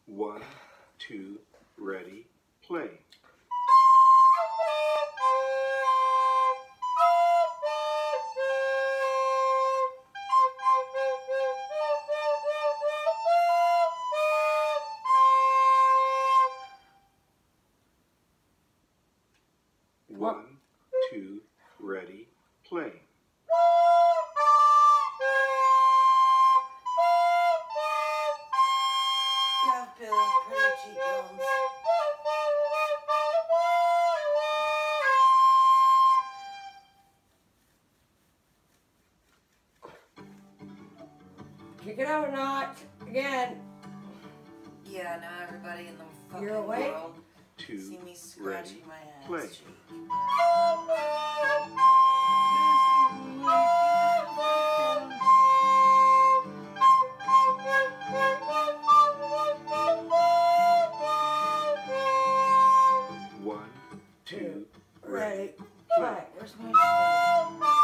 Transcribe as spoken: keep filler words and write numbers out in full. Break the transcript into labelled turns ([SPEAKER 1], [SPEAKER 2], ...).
[SPEAKER 1] One, two, ready, play. One, two, ready, play.
[SPEAKER 2] You have Bill, pretty cheekbones.
[SPEAKER 3] Kick it out a notch. Again.
[SPEAKER 2] Yeah, now everybody in the fucking
[SPEAKER 3] You're awake?
[SPEAKER 2] world
[SPEAKER 1] Two,
[SPEAKER 2] see me scratching
[SPEAKER 1] ready,
[SPEAKER 2] my ass
[SPEAKER 1] play.
[SPEAKER 2] cheek.
[SPEAKER 1] One, two,
[SPEAKER 3] Ready,
[SPEAKER 1] play.
[SPEAKER 3] play.
[SPEAKER 2] Where's my